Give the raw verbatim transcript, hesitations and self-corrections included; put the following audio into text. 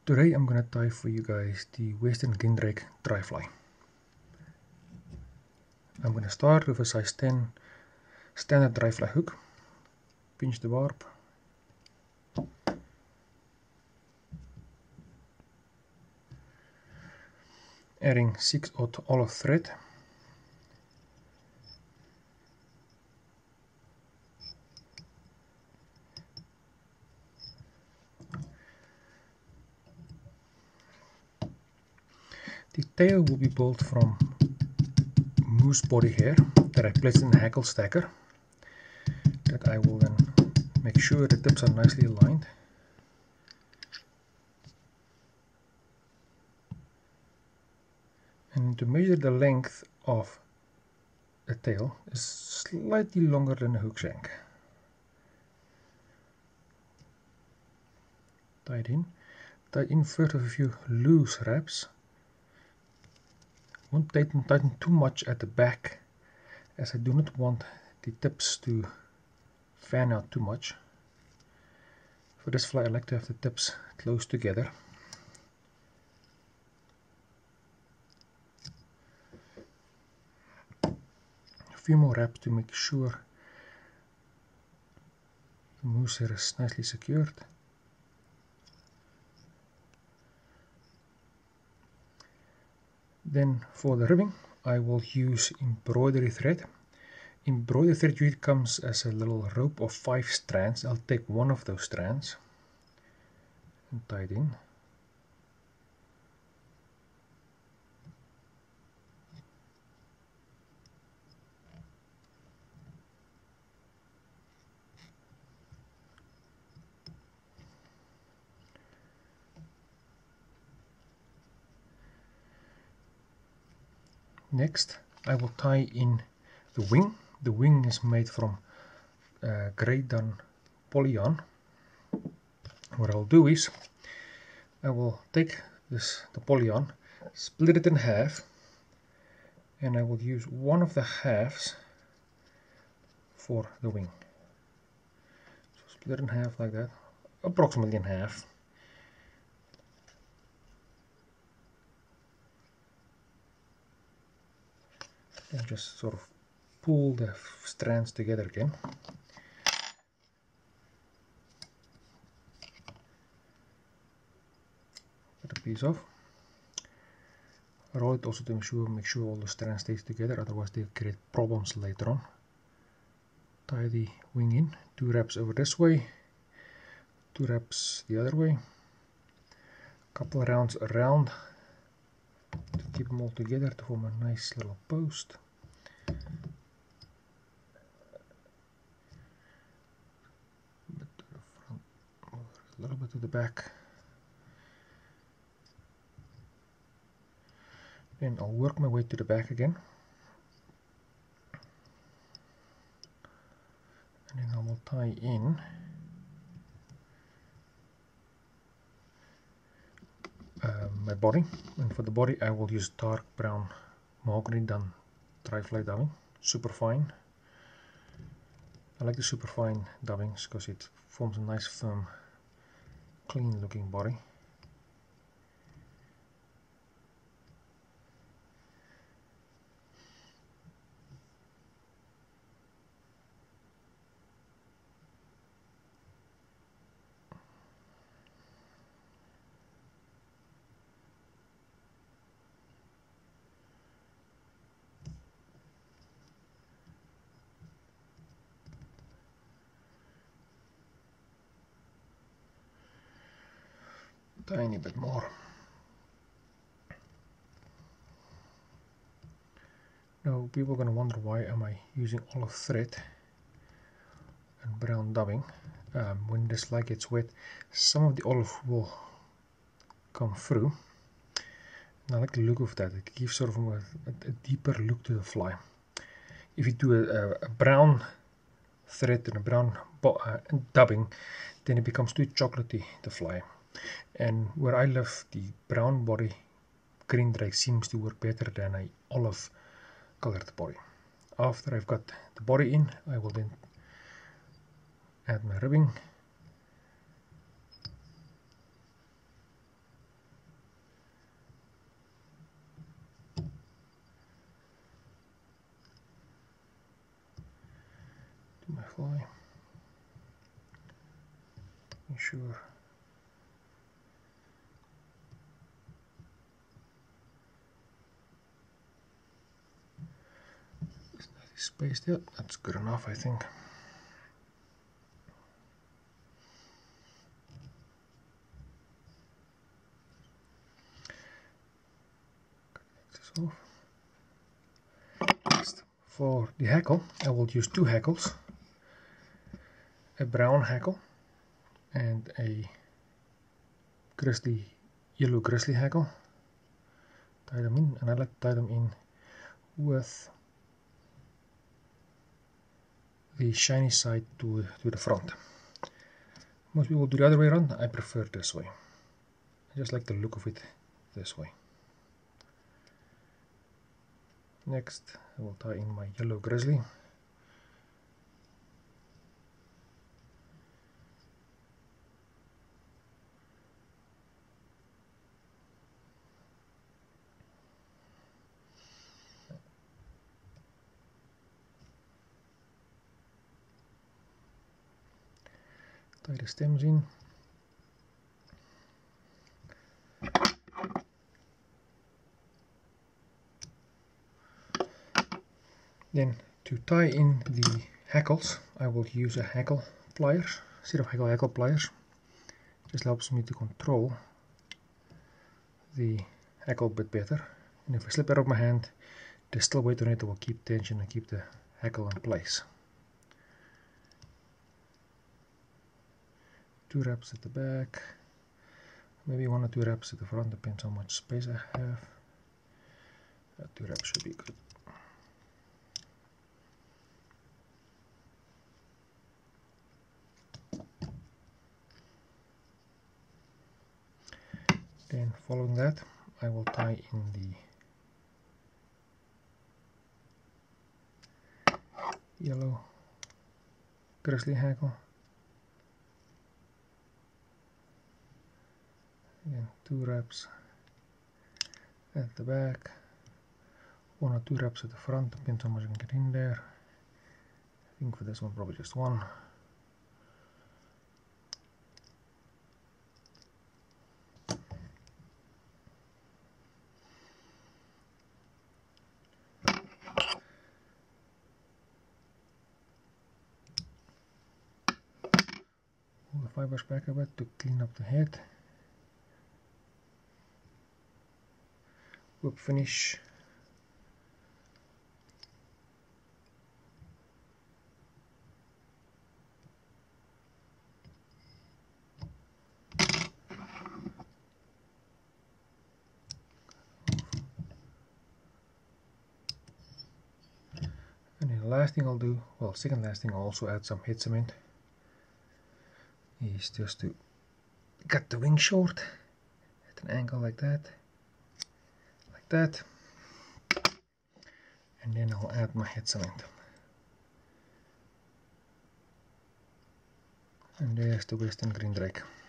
Today I'm going to tie for you guys the Western Gindrake dry fly. I'm going to start with a size ten standard dry fly hook, pinch the barb, adding six aught olive thread, the tail will be built from moose body hair that I placed in a hackle stacker, that I will then make sure the tips are nicely aligned. And to measure the length of the tail is slightly longer than the hook shank. Tie it in. Tie it in first with a few loose wraps. Won't tighten, tighten too much at the back, as I do not want the tips to fan out too much. For this fly I like to have the tips close together. A few more wraps to make sure the moose hair is nicely secured. Then for the ribbing I will use embroidery thread. Embroidery thread usually comes as a little rope of five strands. I'll take one of those strands and tie it in. Next I will tie in the wing. The wing is made from uh, grey dun polyyarn. What I'll do is I will take this the polyyarn, split it in half, and I will use one of the halves for the wing. So split it in half like that, approximately in half. And just sort of pull the strands together again. Put a piece off. Roll it also to make sure, make sure all the strands stays together, otherwise they create problems later on. Tie the wing in, two wraps over this way, two wraps the other way, couple of rounds around to keep them all together to form a nice little post. A little bit to the back. Then I'll work my way to the back again. And then I will tie in uh, my body. And for the body I will use dark brown mahogany dun dry fly dubbing, super fine. I like the super fine dubbings because it forms a nice firm, clean looking body. Tiny bit more. Now people are going to wonder, why am I using olive thread and brown dubbing? Um, when this fly gets wet, some of the olive will come through, and I like the look of that. It gives sort of a, a deeper look to the fly. If you do a, a brown thread and a brown uh, dubbing, then it becomes too chocolatey, the fly. And where I live, the brown body Gindrake seems to work better than a olive colored body. After I've got the body in, I will then add my ribbing. fly. Ensure it's not spaced yet. That's good enough, I think. Off. Next, for the hackle, I will use two hackles, a brown hackle and a grizzly, yellow grizzly hackle. Tie them in, and I like to tie them in with the shiny side to, to the front. Most people do the other way around. I prefer this way. I just like the look of it this way. Next, I will tie in my yellow grizzly. Tie the stems in. Then to tie in the hackles, I will use a hackle pliers, set of hackle hackle pliers. Just helps me to control the hackle a bit better. And if I slip out of my hand, there's still weight on it that will keep tension and keep the hackle in place. Two wraps at the back, maybe one or two wraps at the front, depends how much space I have. Uh, two wraps should be good. Then following that, I will tie in the yellow grizzly hackle. Again, two wraps at the back, one or two wraps at the front, depends how much I can get in there. I think for this one probably just one. Pull the fibers back a bit to clean up the head. Whip finish. And then the last thing I'll do, well, second last thing, I'll also add some head cement. Is just to cut the wing short at an angle like that, like that, and then I'll add my head cement. And there's the Western Green Drake.